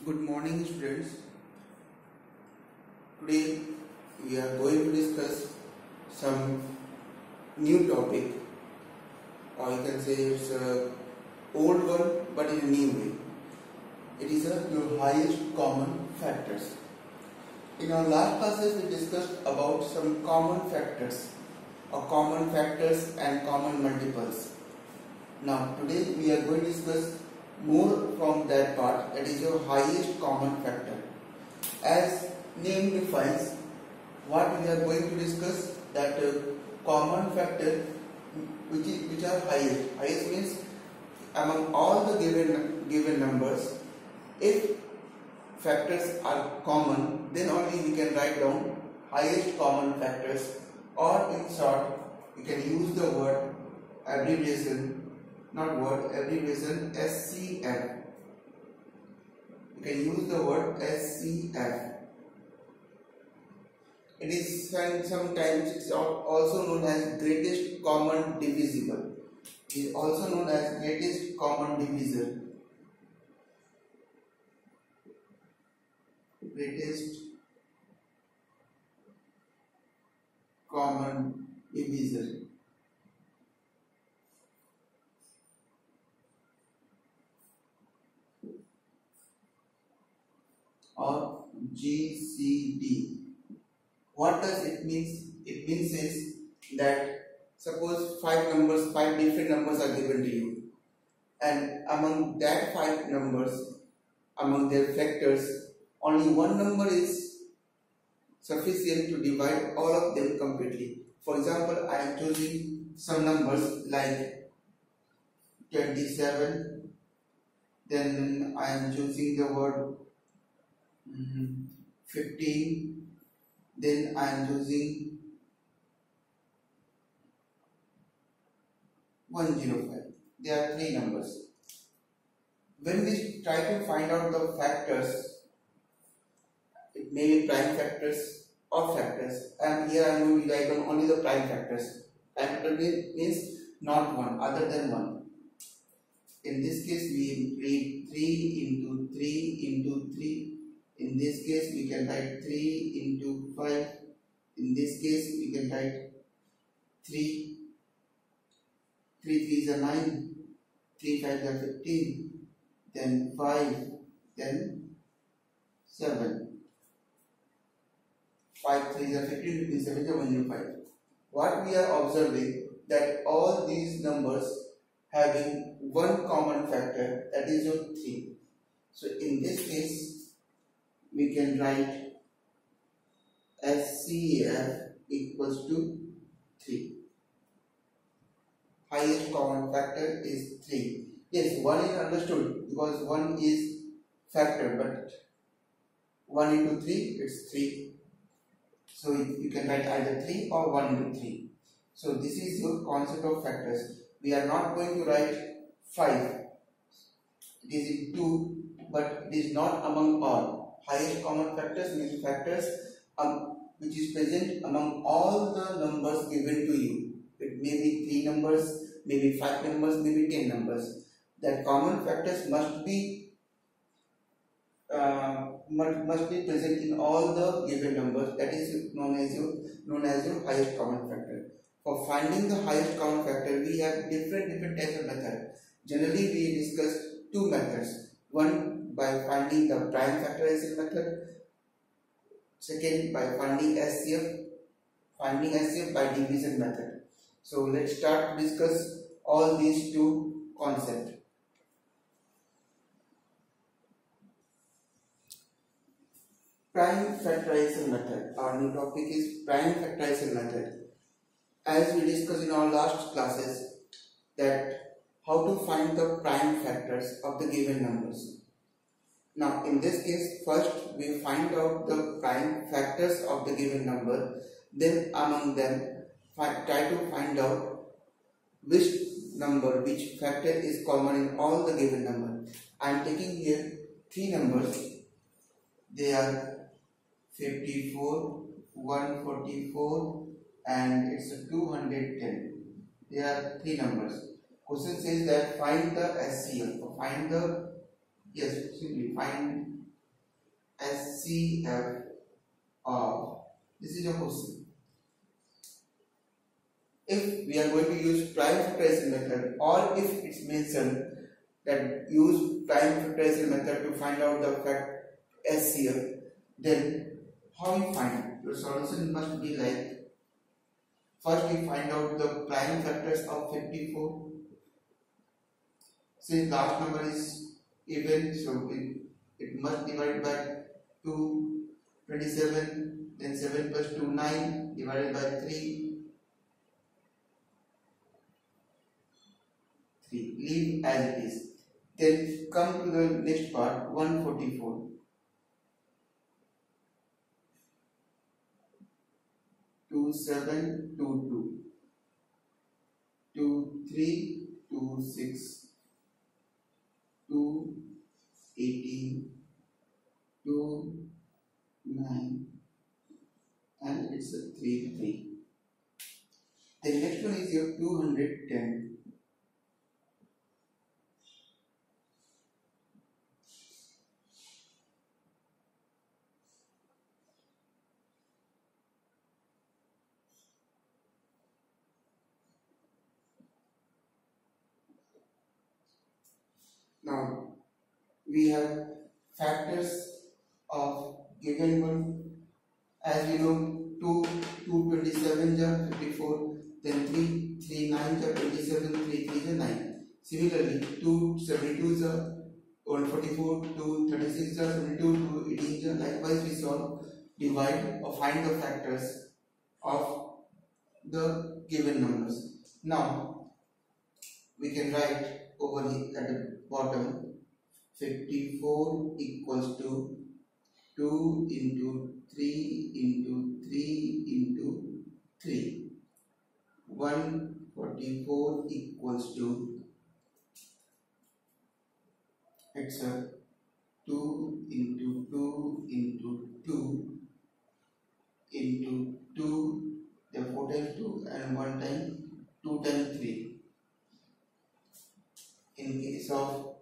Good morning, students. Today we are going to discuss some new topic, or you can say it's a old one but in a new way. It is your highest common factors. In our last classes we discussed about some common factors, or common factors and common multiples. Now today we are going to discuss more from that part, that is your highest common factor. As name defines, what we are going to discuss, that common factor which are highest. Highest means among all the given numbers, if factors are common, then only we can write down highest common factors, or in short we can use the word abbreviation, not word, abbreviation SCF. You can use the word SCF. It is sometimes it's also known as greatest common divisible. It is also known as greatest common divisor. Greatest common divisor. Or GCD. What does it mean? It means is that suppose five different numbers are given to you, and among that five numbers, among their factors, only one number is sufficient to divide all of them completely. For example, I am choosing some numbers like 27, then I am choosing the word 15, then I am choosing 105. There are three numbers. When we try to find out the factors, it may be prime factors or factors, and here I am going to write down only the prime factors. Prime factor means not one, other than one. In this case we read 3 into 3 into 3. In this case we can write 3 into 5. In this case we can write 3. 3 3s are 9. 3 5s are 15. Then 5. Then 7. 5 3s are 15. 15 7 are 105. What we are observing, that all these numbers having one common factor, that is your 3. So in this case we can write SCF equals to 3. Highest common factor is 3. Yes, 1 is understood because 1 is factor, but 1 into 3 it's 3. So you can write either 3 or 1 into 3. So this is your concept of factors. We are not going to write 5. It is in 2, but it is not among all. Highest common factors means factors which is present among all the numbers given to you. It may be 3 numbers, maybe 5 numbers, maybe 10 numbers. That common factors must be present in all the given numbers. That is known as your highest common factor. For finding the highest common factor, we have different types of methods. Generally, we discuss two methods. One, by finding the prime factorization method. Second, by finding SCF by division method. So let's start to discuss all these two concepts. Prime factorization method. Our new topic is prime factorization method. As we discussed in our last classes, that how to find the prime factors of the given numbers. Now in this case, first we find out the prime factors of the given number, then among them try to find out which factor is common in all the given number. I am taking here three numbers. They are 54, 144 and it's 210. They are three numbers. Question says that find the SCF, simply find SCF of, this is your question. If we are going to use prime factorization method, or if it's mentioned that use prime factorization method to find out the fact SCF, then how you find it? Your solution must be like, first we find out the prime factors of 54. Since last number is even, so it must divide by 2, 27, then 7 plus 2, 9, divided by 3, leave as it is. Then come to the next part, 144. 2722, 2326, 218, 29, and it's a 33. The next one is your 210. Now we have factors of given one. As we know, 227 are 54, then 3 9 are 27, 3 3 are 9. Similarly, 272 are 144, 236 are 72, 218 are. Likewise, we solve, divide or find the factors of the given numbers. Now we can write over here at the bottom, 54 equals to 2 into 3 into 3 into 3. 144 equals to, it's a 2 into 2 into 2 into 2, therefore 4 times 2 and 1 time 2 times 3. In case of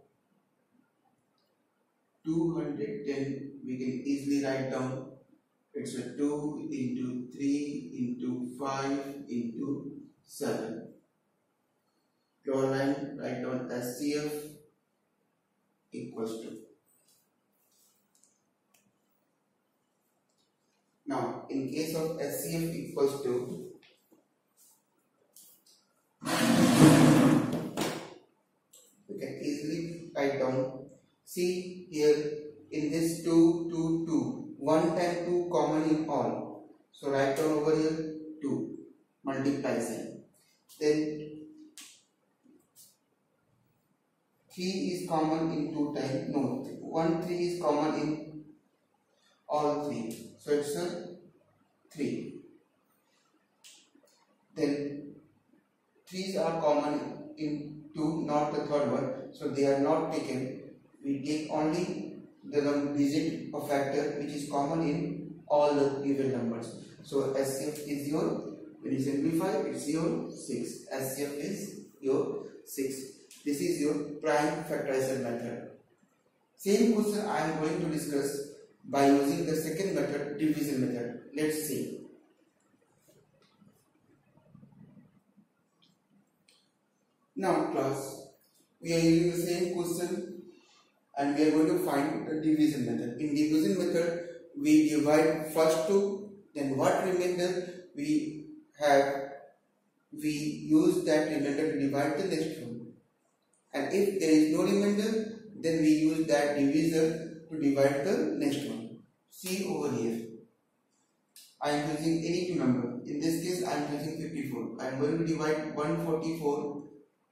210, we can easily write down, it's a 2 into 3 into 5 into 7. Draw a line, write down SCF equals to. Now, in case of SCF equals to, we can easily write down, see here in this 2, 2, 2, 1 and 2 common in all. So write down over here 2, multiply sign. Then 3 is common in 2 times, no, 1 3 is common in all 3. So it's a 3. Then 3's are common in 2, not the third one. So they are not taken. We take only the digit or factor which is common in all the given numbers. So SCF is your, when you simplify, it's your 6. SCF is your 6. This is your prime factorization method. Same question I am going to discuss by using the second method, division method. Let's see. Now class, we are using the same question and we are going to find the division method. In division method, we divide first two, then what remainder we have, we use that remainder to divide the next one. And if there is no remainder, then we use that divisor to divide the next one. See over here. I am using any two number. In this case, I am using 54. I am going to divide 144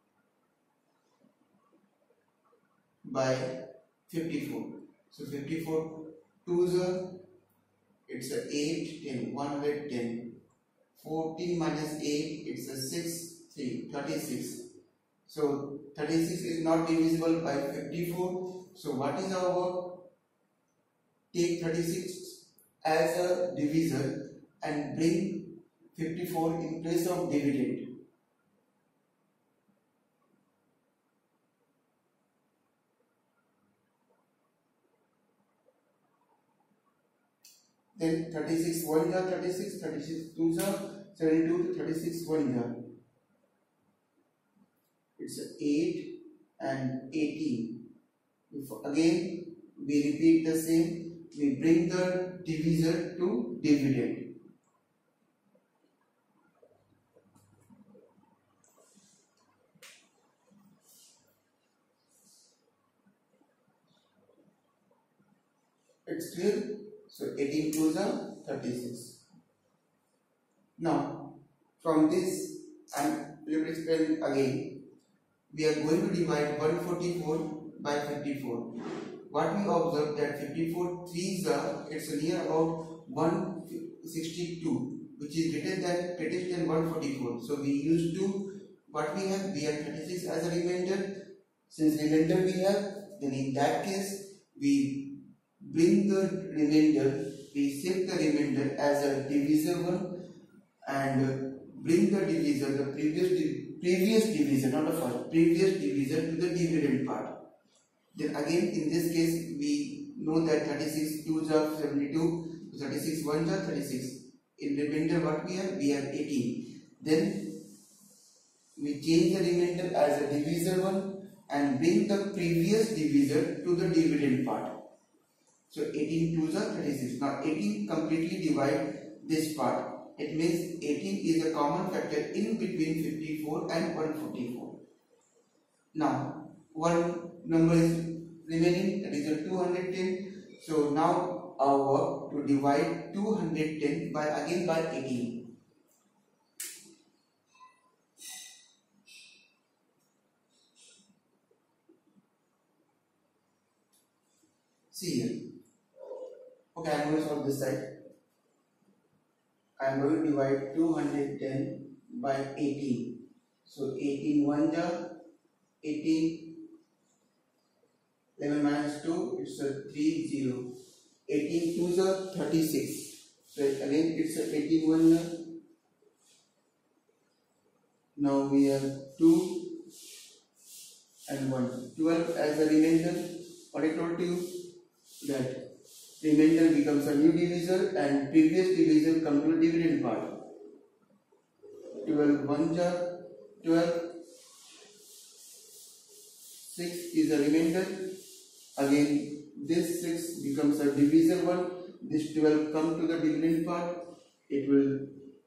by 54. So 54 2s are, it's a 8, 10, 110. 14 minus 8, it's a 6, 3, 36. So 36 is not divisible by 54. So what is our work? Take 36 as a divisor and bring 54 in place of dividend. then 36 1 ja 36, 36 2 ja 72, 36 1 ja. It's 8 and 18. If again we repeat the same, we bring the divisor to dividend. It's clear? So 18 2 are 36. Now from this, and let me explain again. We are going to divide 144 by 54. What we observe that 54 3s are, it's near about 162, which is greater than 144. So we use to, what we have 36 as a remainder. Since remainder we have, then in that case we bring the remainder, we shift the remainder as a divisor one and bring the divisor, the previous divisor, not the first, previous divisor to the dividend part. Then again in this case we know that 36 2s are 72, 36 1s are 36. In remainder what we have? We have 18. Then we change the remainder as a divisor one and bring the previous divisor to the dividend part. So 18 2s are 36. Now 18 completely divide this part. It means 18 is a common factor in between 54 and 144. Now one number is remaining, that is 210. So now our work to divide 210 by 18. See here. Okay, I am going to solve this side. I am going to divide 210 by 18. So 18 1 ja 18, 11 minus 2, it's a 3 0. 18 2 ja 36. So again it's a 18 1 ja. Now we have 2 and 1. 12 as a remainder. What I told you, that remainder becomes a new divisor and previous divisor comes to the dividend part. 12 1 ja 12. 6 is a remainder. Again this 6 becomes a divisor one. This 12 comes to the dividend part. It will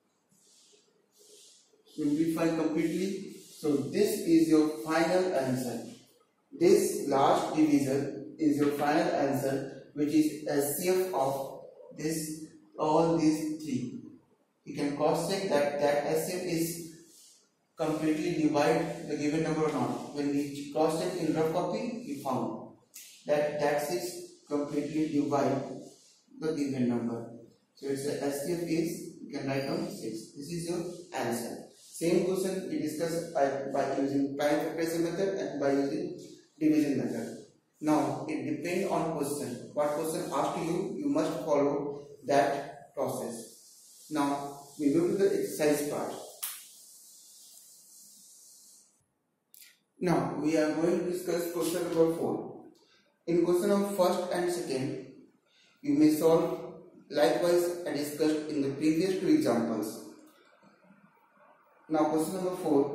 simplify completely. So this is your final answer. This last divisor is your final answer, which is SCF of this, all these three. You can cross check that SCF is completely divide the given number or not. When we cross check in rough copy, we found that 6 completely divide the given number. So it's the SCF is, you can write down 6. This is your answer. Same question we discussed by using prime factorization method and by using division method. Now it depends on question. What question asked you, you must follow that process. Now we move to the exercise part. Now we are going to discuss question number 4. In question of first and second, you may solve likewise as discussed in the previous two examples. Now question number 4.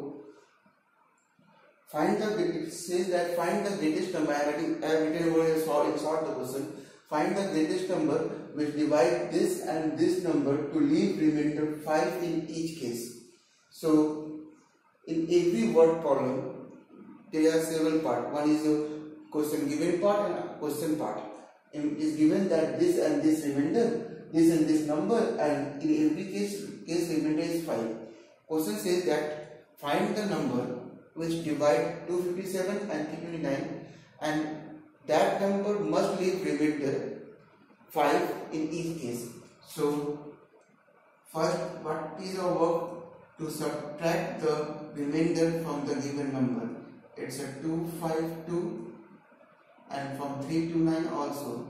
It says that find the greatest number. I have written over here in short the question. Find the greatest number which divide this and this number to leave remainder 5 in each case. So in every word problem there are several parts. One is your question given part and question part. And it is given that this and this remainder, this and this number, and in every case remainder is 5. Question says that find the number which divide 257 and 329 and that number must leave remainder 5 in each case. So first, what is our work? To subtract the remainder from the given number. It's a 252 and from 329 also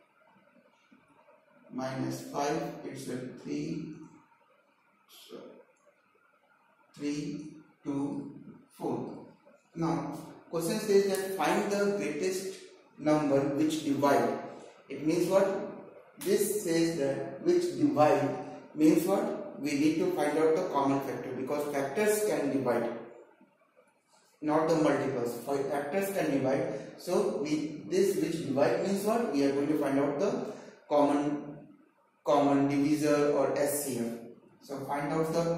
minus 5, it's a 3 2 4. Now question says that find the greatest number which divide. It means what? this says that which divide means what? We need to find out the common factor, because factors can divide, not the multiples. Factors can divide. So this which divide means what? We are going to find out the common divisor or SCF. So find out the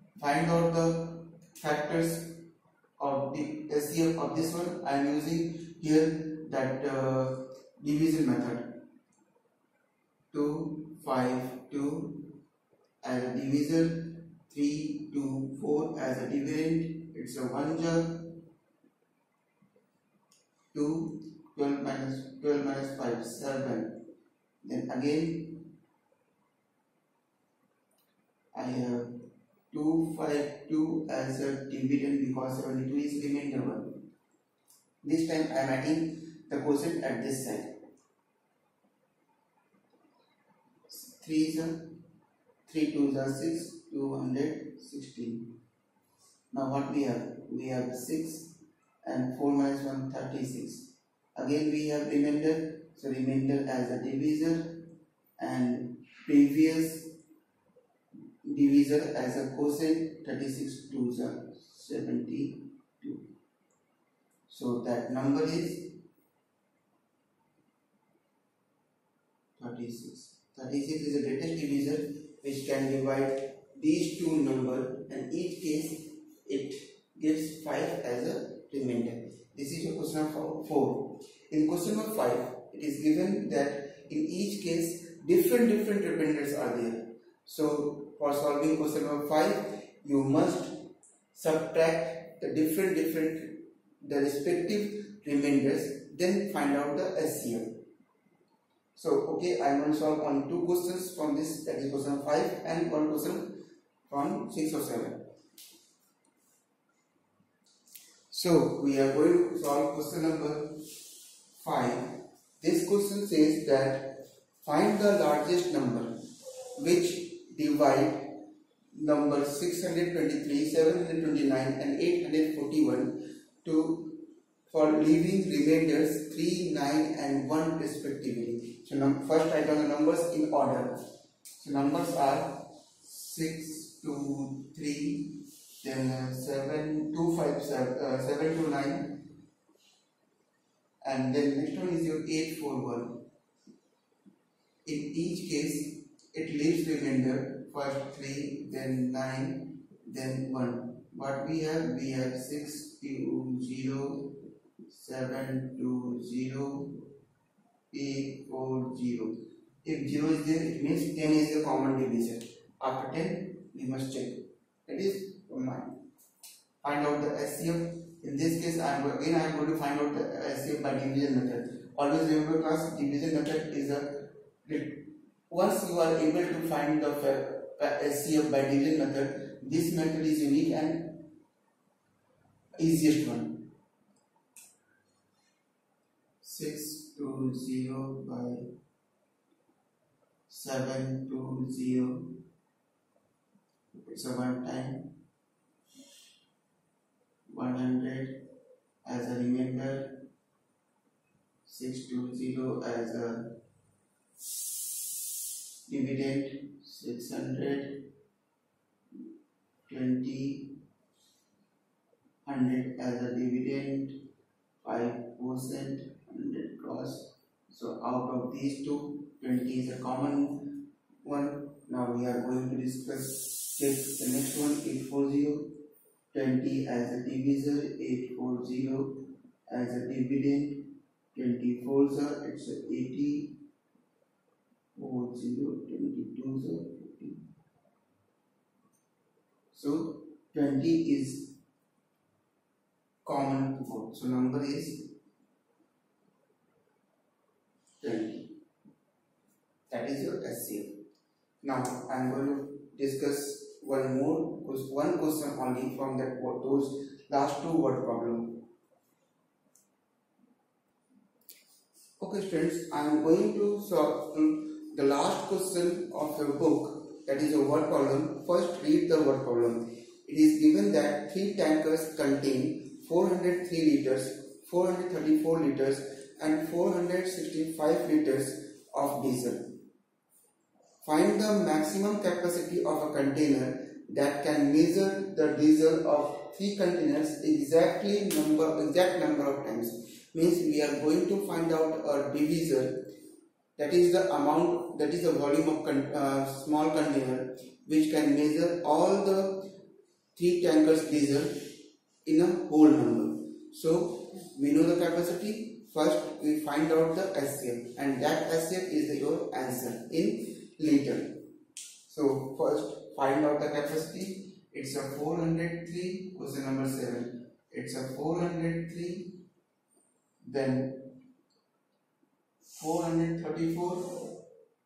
factors of the SCF of this one. I am using here that division method. 2, 5, 2 as a divisor, 3, 2, 4 as a dividend. It's a 1 jar. 2, 12 minus 5, 7. Then again I have 2, 5, 2 as a dividend, because 72 is remainder 1. This time I am adding the quotient at this side. 3 2s are 6, 216. Now what we have? We have 6 and 4 minus 1, 36. Again we have remainder, so remainder as a divisor and previous divisor as a quotient. 36 2s are 72. So that number is 36. 36 is the greatest divisor which can divide these two numbers, and each case it gives 5 as a remainder. This is your question number 4. In question number 5, it is given that in each case different remainders are there. So for solving question number 5, you must subtract the the respective remainders, then find out the SCF. So okay, I am going to solve only 2 questions from this, that is question 5, and 1 question from 6 or 7. So we are going to solve question number 5. This question says that find the largest number which divide number 623, 729 and 841 for leaving remainders 3, 9 and 1 respectively. So first write down the numbers in order. So numbers are 6, 2, 3, then 7, 2, 5, 7 to 9, and then next one is your 8, 4, 1. In each case it leaves remainder, first 3, then 9, then 1. What we have? We have 6, 2, 0, 7, 2, 0, 8, 4, 0. If 0 is there, it means 10 is the common divisor. After 10, we must check. That is 9. Find out the SCF. In this case, I am going to find out the SCF by division method. Always remember, class, division method is once you are able to find the SCF by division method, this method is unique and easiest one. 6 to 0 by 7 to 0. It's a one time. 100 as a remainder. 620 as a dividend. 600. 20. 100 as a dividend. 5%. 100 cross. So out of these two, 20 is a common one. Now we are going to discuss the next one. 840. 20 as a divisor. 840 as a dividend. 24 it's a 80. 40. 22 50. So 20 is common to both. So number is 20. That is your SCF. Now I am going to discuss one question only from those last two word problem. Okay students, I am going to solve the last question of your book, that is a word problem. First read the word problem. It is given that 3 tankers contain 403 liters, 434 liters and 465 liters of diesel. Find the maximum capacity of a container that can measure the diesel of 3 containers exact number of times. Means we are going to find out a divisor, that is the amount, that is the volume of small container which can measure all the 3 tankers diesel in a whole number. So we know the capacity. First we find out the SCF, and that SCF is your answer in liter. So first find out the capacity. It's a 403. Question number 7. It's a 403. Then 434.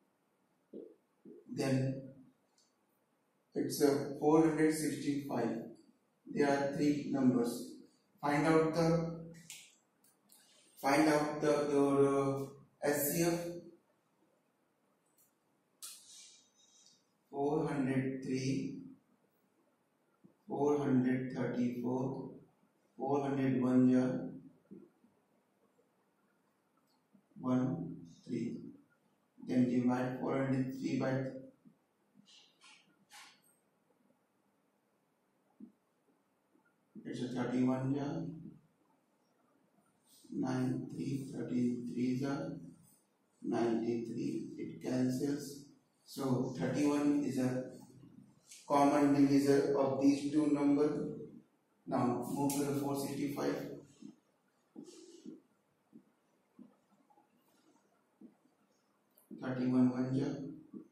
Then it's a 465. There are 3 numbers. Find out your SCF. 403, 434, 401 13. Then divide 403 by 31 9 3 33 93. It cancels. So 31 is a common divisor of these 2 numbers. Now move to the 465. 31 1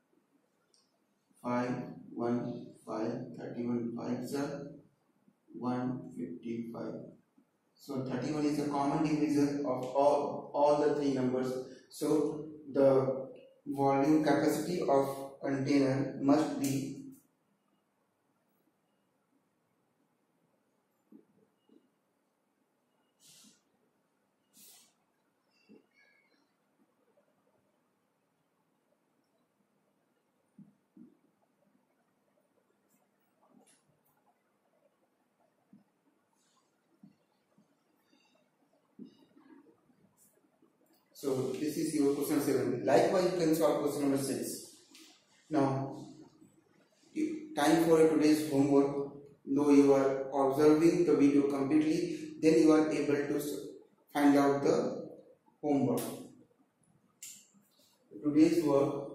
5 1 5. 31 5 155. So 31 is a common divisor of all the 3 numbers. So the volume capacity of container must be So this is your question 7. Likewise, you can solve question number 6. Now, time for today's homework. Though you are observing the video completely, then you are able to find out the homework. Today's work.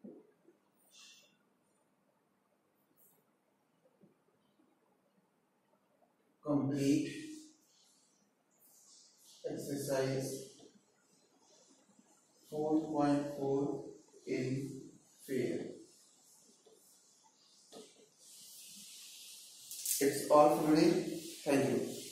Complete exercise 4.4 in fair. It's all for today. Thank you.